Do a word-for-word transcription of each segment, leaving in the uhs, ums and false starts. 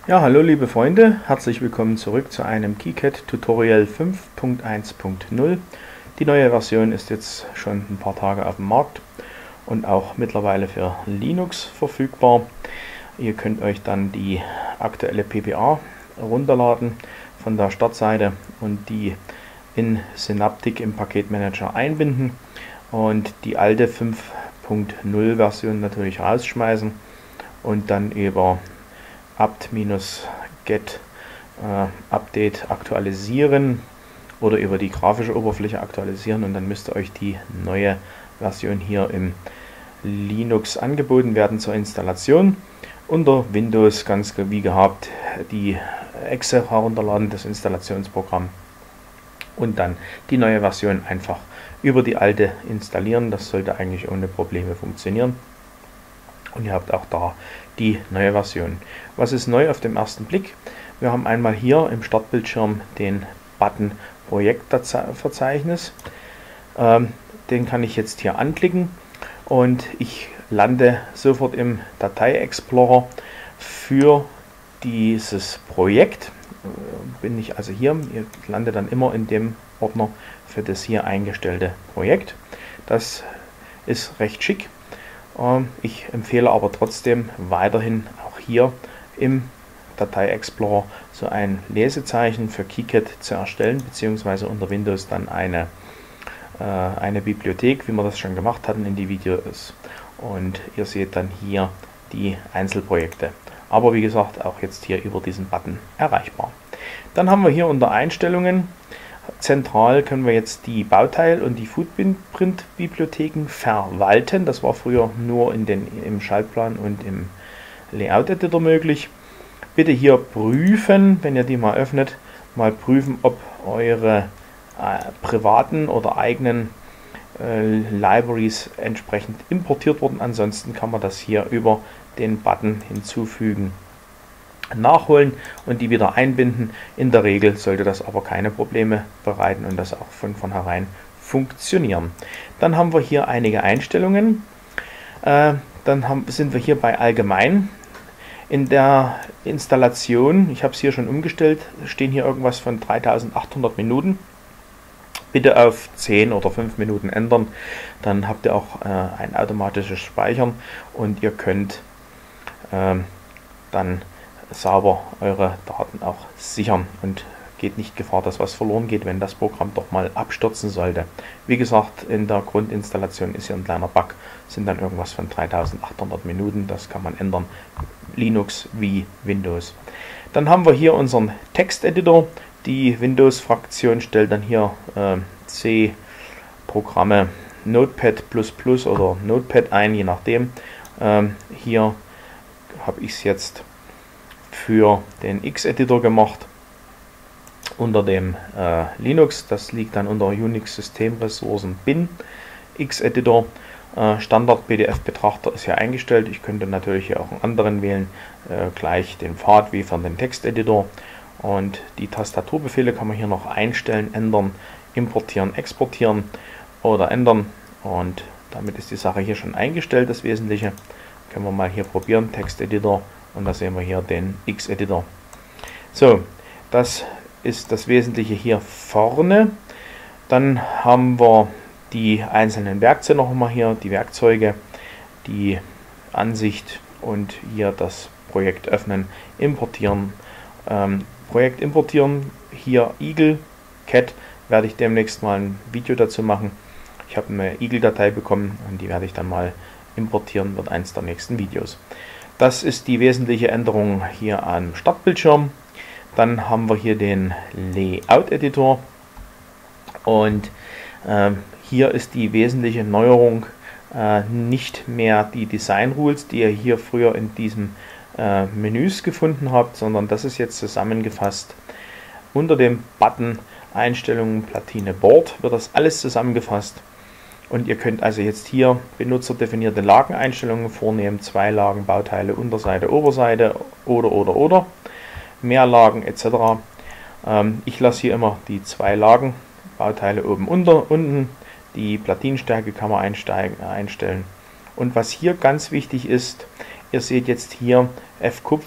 Ja, hallo liebe Freunde, herzlich willkommen zurück zu einem KiCad Tutorial fünf Punkt eins Punkt null. Die neue Version ist jetzt schon ein paar Tage auf dem Markt und auch mittlerweile für Linux verfügbar. Ihr könnt euch dann die aktuelle P P A runterladen von der Startseite und die in Synaptic im Paketmanager einbinden und die alte fünf Punkt null Version natürlich rausschmeißen und dann über apt-get äh, Update aktualisieren oder über die grafische Oberfläche aktualisieren und dann müsste euch die neue Version hier im Linux angeboten werden zur Installation. Unter Windows ganz wie gehabt die Exe herunterladen, das Installationsprogramm, und dann die neue Version einfach über die alte installieren. Das sollte eigentlich ohne Probleme funktionieren. Und ihr habt auch da die neue Version. Was ist neu auf dem ersten Blick? Wir haben einmal hier im Startbildschirm den Button Projektverzeichnis. Ähm, den kann ich jetzt hier anklicken und ich lande sofort im Datei-Explorer für dieses Projekt. Bin ich also hier, ihr landet dann immer in dem Ordner für das hier eingestellte Projekt. Das ist recht schick. Ich empfehle aber trotzdem weiterhin auch hier im Datei-Explorer so ein Lesezeichen für KiCad zu erstellen, beziehungsweise unter Windows dann eine, äh, eine Bibliothek, wie wir das schon gemacht hatten in die Videos. Und ihr seht dann hier die Einzelprojekte. Aber wie gesagt, auch jetzt hier über diesen Button erreichbar. Dann haben wir hier unter Einstellungen, zentral können wir jetzt die Bauteil- und die Footprint-Bibliotheken verwalten. Das war früher nur in den, im Schaltplan und im Layout-Editor möglich. Bitte hier prüfen, wenn ihr die mal öffnet, mal prüfen, ob eure äh, privaten oder eigenen äh, Libraries entsprechend importiert wurden. Ansonsten kann man das hier über den Button hinzufügen nachholen und die wieder einbinden. In der Regel sollte das aber keine Probleme bereiten und das auch von vornherein funktionieren. Dann haben wir hier einige Einstellungen. Äh, dann haben, sind wir hier bei Allgemein. In der Installation, ich habe es hier schon umgestellt, stehen hier irgendwas von dreitausendachthundert Minuten. Bitte auf zehn oder fünf Minuten ändern, dann habt ihr auch äh, ein automatisches Speichern und ihr könnt äh, dann sauber eure Daten auch sichern und geht nicht Gefahr, dass was verloren geht, wenn das Programm doch mal abstürzen sollte. Wie gesagt, in der Grundinstallation ist hier ein kleiner Bug, sind dann irgendwas von dreitausendachthundert Minuten, das kann man ändern, Linux wie Windows. Dann haben wir hier unseren Texteditor, die Windows-Fraktion stellt dann hier äh, C-Programme Notepad plus plus oder Notepad ein, je nachdem. Ähm, hier habe ich es jetzt für den X-Editor gemacht unter dem äh, Linux. Das liegt dann unter Unix Systemressourcen bin X-Editor. Äh, Standard P D F-Betrachter ist hier eingestellt. Ich könnte natürlich hier auch einen anderen wählen, äh, gleich den Pfad wie für den Texteditor. Und die Tastaturbefehle kann man hier noch einstellen, ändern, importieren, exportieren oder ändern. Und damit ist die Sache hier schon eingestellt, das Wesentliche. Können wir mal hier probieren, Texteditor. Und da sehen wir hier den X-Editor. So, das ist das Wesentliche hier vorne. Dann haben wir die einzelnen Werkzeuge noch mal hier, die Werkzeuge, die Ansicht und hier das Projekt öffnen, importieren. Ähm, Projekt importieren, hier Eagle, Cat, werde ich demnächst mal ein Video dazu machen. Ich habe eine Eagle-Datei bekommen und die werde ich dann mal importieren, wird eins der nächsten Videos. Das ist die wesentliche Änderung hier am Startbildschirm. Dann haben wir hier den Layout-Editor und äh, hier ist die wesentliche Neuerung äh, nicht mehr die Design Rules, die ihr hier früher in diesem äh, Menüs gefunden habt, sondern das ist jetzt zusammengefasst unter dem Button Einstellungen Platine Board, wird das alles zusammengefasst. Und ihr könnt also jetzt hier benutzerdefinierte Lageneinstellungen vornehmen, zwei Lagen, Bauteile, Unterseite, Oberseite oder oder oder, mehr Lagen et cetera. Ähm, ich lasse hier immer die zwei Lagen, Bauteile oben, unter, unten, die Platinenstärke kann man einsteigen, einstellen. Und was hier ganz wichtig ist, ihr seht jetzt hier F-Kupfer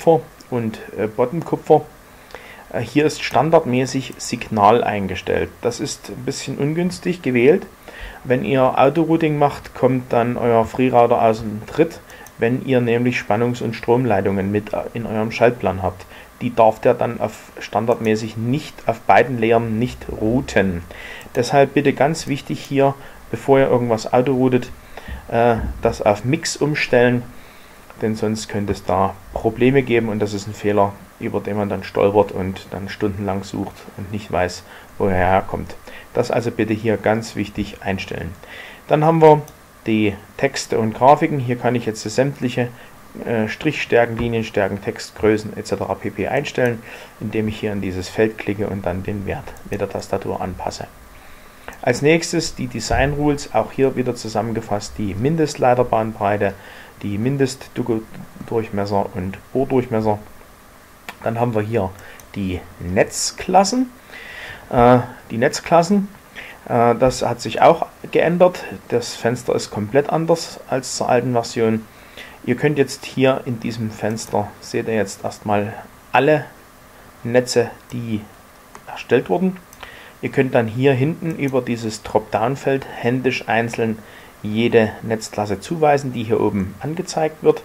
und äh, Bottomkupfer. Äh, hier ist standardmäßig Signal eingestellt. Das ist ein bisschen ungünstig gewählt. Wenn ihr Autorouting macht, kommt dann euer FreeRouter aus dem Tritt, wenn ihr nämlich Spannungs- und Stromleitungen mit in eurem Schaltplan habt. Die darf der dann auf standardmäßig nicht auf beiden Layern nicht routen. Deshalb bitte ganz wichtig hier, bevor ihr irgendwas autoroutet, äh, das auf Mix umstellen, denn sonst könnte es da Probleme geben und das ist ein Fehler, über den man dann stolpert und dann stundenlang sucht und nicht weiß, woher er herkommt. Das also bitte hier ganz wichtig einstellen. Dann haben wir die Texte und Grafiken. Hier kann ich jetzt sämtliche äh, Strichstärken, Linienstärken, Textgrößen et cetera pp. Einstellen, indem ich hier in dieses Feld klicke und dann den Wert mit der Tastatur anpasse. Als nächstes die Design Rules, auch hier wieder zusammengefasst die Mindestleiterbahnbreite, die Mindestdurchmesser und Bohrdurchmesser. Dann haben wir hier die Netzklassen. Äh, die Netzklassen, äh, das hat sich auch geändert. Das Fenster ist komplett anders als zur alten Version. Ihr könnt jetzt hier in diesem Fenster, seht ihr jetzt erstmal alle Netze, die erstellt wurden. Ihr könnt dann hier hinten über dieses Dropdown-Feld händisch einzeln jede Netzklasse zuweisen, die hier oben angezeigt wird.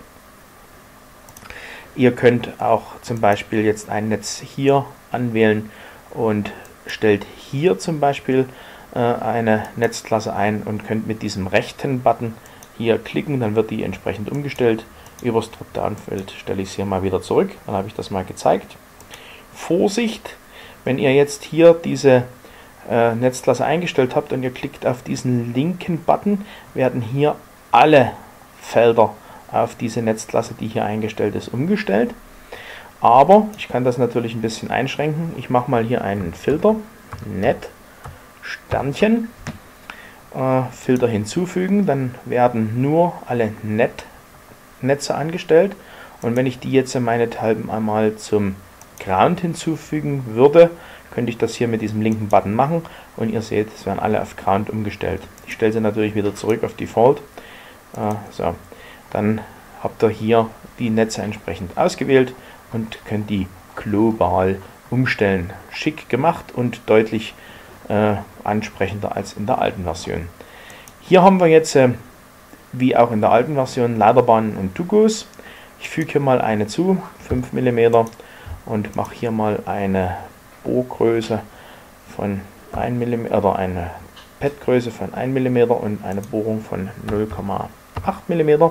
Ihr könnt auch zum Beispiel jetzt ein Netz hier anwählen und stellt hier zum Beispiel äh, eine Netzklasse ein und könnt mit diesem rechten Button hier klicken, dann wird die entsprechend umgestellt. Über das Dropdown-Feld stelle ich es hier mal wieder zurück, dann habe ich das mal gezeigt. Vorsicht, wenn ihr jetzt hier diese äh, Netzklasse eingestellt habt und ihr klickt auf diesen linken Button, werden hier alle Felder auf diese Netzklasse, die hier eingestellt ist, umgestellt. Aber ich kann das natürlich ein bisschen einschränken. Ich mache mal hier einen Filter, Net, Sternchen, äh, Filter hinzufügen, dann werden nur alle Net Netze angestellt und wenn ich die jetzt meinethalben einmal zum Ground hinzufügen würde, könnte ich das hier mit diesem linken Button machen und ihr seht, es werden alle auf Ground umgestellt. Ich stelle sie natürlich wieder zurück auf Default. Äh, so. Dann habt ihr hier die Netze entsprechend ausgewählt und könnt die global umstellen. Schick gemacht und deutlich äh, ansprechender als in der alten Version. Hier haben wir jetzt, äh, wie auch in der alten Version, Leiterbahnen und Tugos. Ich füge hier mal eine zu, fünf Millimeter, und mache hier mal eine Bohrgröße von ein Millimeter oder eine Padgröße von ein Millimeter und eine Bohrung von null Komma acht Millimeter.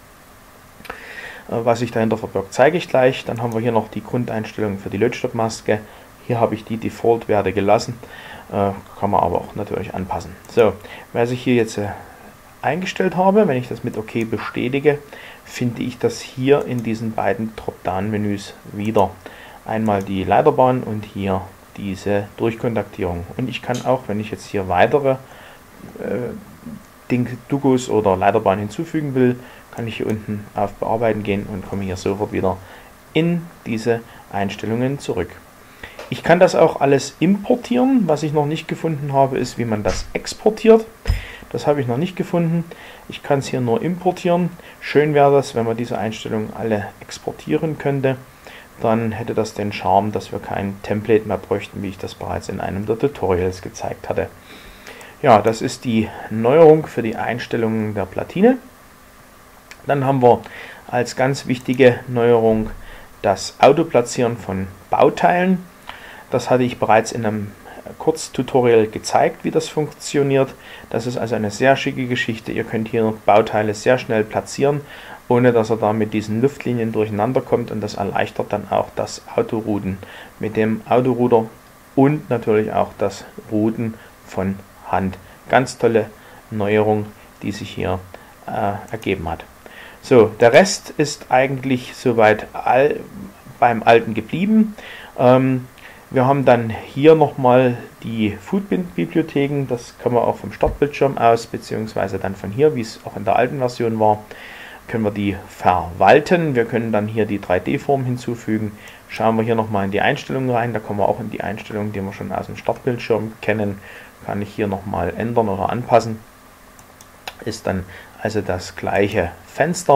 Was sich dahinter verbirgt, zeige ich gleich. Dann haben wir hier noch die Grundeinstellungen für die Lötstoffmaske. Hier habe ich die Default-Werte gelassen, äh, kann man aber auch natürlich anpassen. So, was ich hier jetzt äh, eingestellt habe, wenn ich das mit OK bestätige, finde ich das hier in diesen beiden Dropdown-Menüs wieder. Einmal die Leiterbahn und hier diese Durchkontaktierung. Und ich kann auch, wenn ich jetzt hier weitere äh, Dugos oder Leiterbahn hinzufügen will, kann ich hier unten auf Bearbeiten gehen und komme hier sofort wieder in diese Einstellungen zurück. Ich kann das auch alles importieren. Was ich noch nicht gefunden habe, ist, wie man das exportiert. Das habe ich noch nicht gefunden. Ich kann es hier nur importieren. Schön wäre das, wenn man diese Einstellungen alle exportieren könnte. Dann hätte das den Charme, dass wir kein Template mehr bräuchten, wie ich das bereits in einem der Tutorials gezeigt hatte. Ja, das ist die Neuerung für die Einstellungen der Platine. Dann haben wir als ganz wichtige Neuerung das Autoplatzieren von Bauteilen. Das hatte ich bereits in einem Kurztutorial gezeigt, wie das funktioniert. Das ist also eine sehr schicke Geschichte. Ihr könnt hier Bauteile sehr schnell platzieren, ohne dass er da mit diesen Luftlinien durcheinander kommt, und das erleichtert dann auch das Autorouten mit dem Autorouter und natürlich auch das Routen von Hand. Ganz tolle Neuerung, die sich hier äh, ergeben hat. So, der Rest ist eigentlich soweit all, beim Alten geblieben. Ähm, wir haben dann hier nochmal die Footbin-Bibliotheken. Das kann man auch vom Startbildschirm aus, beziehungsweise dann von hier, wie es auch in der alten Version war, können wir die verwalten. Wir können dann hier die drei D-Form hinzufügen. Schauen wir hier nochmal in die Einstellungen rein. Da kommen wir auch in die Einstellungen, die wir schon aus dem Startbildschirm kennen. Kann ich hier nochmal ändern oder anpassen. Ist dann also das gleiche Fenster.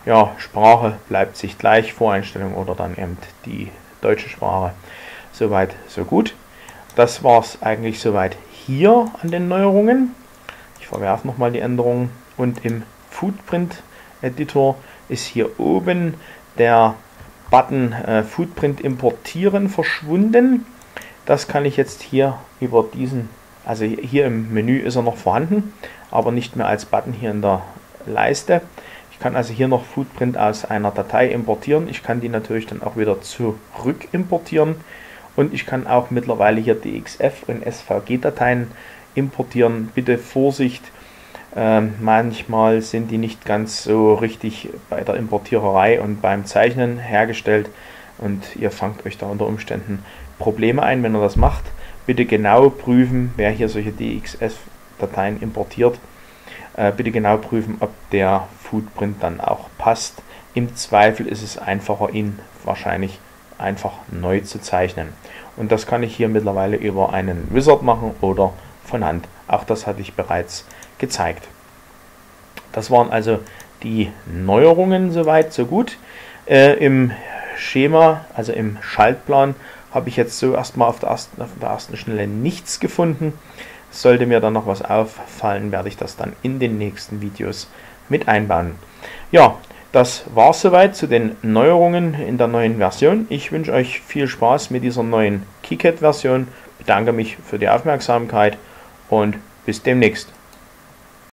Ja, Sprache bleibt sich gleich, Voreinstellung oder dann eben die deutsche Sprache. Soweit, so gut. Das war es eigentlich soweit hier an den Neuerungen. Ich verwerfe nochmal die Änderungen und im Footprint Editor ist hier oben der Button äh, Footprint importieren verschwunden. Das kann ich jetzt hier über diesen, also hier im Menü ist er noch vorhanden, aber nicht mehr als Button hier in der Leiste. Ich kann also hier noch Footprint aus einer Datei importieren. Ich kann die natürlich dann auch wieder zurück importieren und ich kann auch mittlerweile hier D X F und S V G-Dateien importieren. Bitte Vorsicht, äh, manchmal sind die nicht ganz so richtig bei der Importiererei und beim Zeichnen hergestellt und ihr fangt euch da unter Umständen Probleme ein, wenn ihr das macht. Bitte genau prüfen, wer hier solche D X F-Dateien importiert. Äh, bitte genau prüfen, ob der Footprint dann auch passt. Im Zweifel ist es einfacher, ihn wahrscheinlich einfach neu zu zeichnen. Und das kann ich hier mittlerweile über einen Wizard machen oder von Hand. Auch das hatte ich bereits gezeigt. Das waren also die Neuerungen, soweit, so gut. Äh, Im Schema, also im Schaltplan, habe ich jetzt so erstmal auf der ersten, auf der ersten Stelle nichts gefunden. Sollte mir dann noch was auffallen, werde ich das dann in den nächsten Videos mit einbauen. Ja, das war es soweit zu den Neuerungen in der neuen Version. Ich wünsche euch viel Spaß mit dieser neuen KiCad-Version, bedanke mich für die Aufmerksamkeit und bis demnächst.